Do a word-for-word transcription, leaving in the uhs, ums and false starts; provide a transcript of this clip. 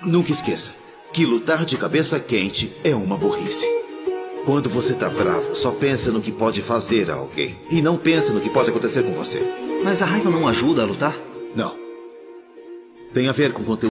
Nunca esqueça que lutar de cabeça quente é uma burrice. Quando você tá bravo, só pensa no que pode fazer a alguém. E não pensa no que pode acontecer com você. Mas a raiva não ajuda a lutar? Não. Tem a ver com conteúdo.